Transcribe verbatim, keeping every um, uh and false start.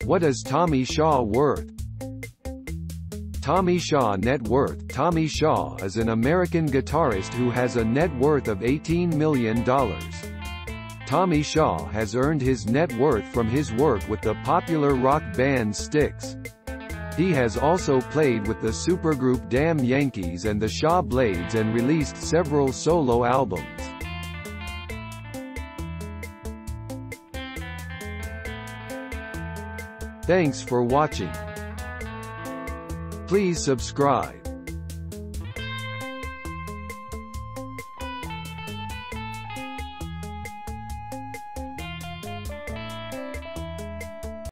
What is Tommy Shaw worth? Tommy Shaw net worth. Tommy Shaw is an American guitarist who has a net worth of eighteen million dollars. Tommy Shaw has earned his net worth from his work with the popular rock band Styx. He has also played with the supergroup Damn Yankees and the Shaw Blades and released several solo albums. Thanks for watching. Please subscribe.